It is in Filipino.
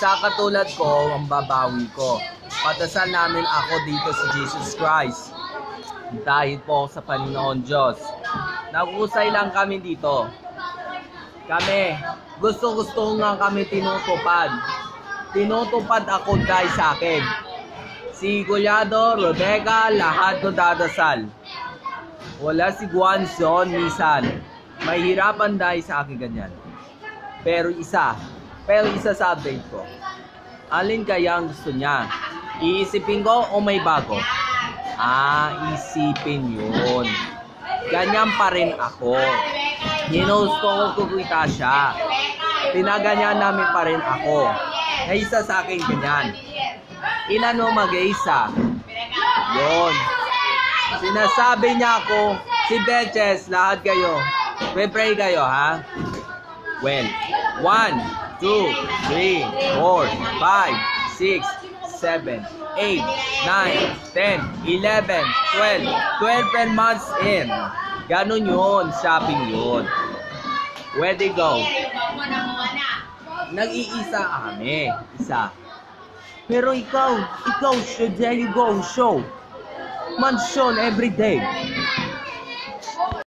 isa katulad ko, ang babawi ko. Patasal namin ako dito si Jesus Christ. Dahil po sa Panginoon Diyos. Nag-usay lang kami dito. Kami, gusto nga kami tinutupad. Tinutupad ako dahil sa akin. Si Golyado, Rebecca, lahat ko dadasal. Wala si Guanzon, minsan. Mahirapan dahil sa akin ganyan. Pero isa sa update ko. Alin kaya ang gusto niya? Iisipin ko o may bago? Isipin yun. Ganyan pa rin ako. Hinusto ko kukita siya. Tinaganyan namin pa rin ako. Na isa sa akin ganyan. Ilan mo mag-isa? Yun. Sinasabi niya ako, si Betches, lahat kayo. Pray kayo, ha? Well, 1, 2, 3, 4, 5, 6, 7, 8, 9, 10, 11, 12 months in. Ganun yun, shopping yun. Where they go? Nag-iisa kami, isa. Pero ikaw, should you go show? Mansion every day.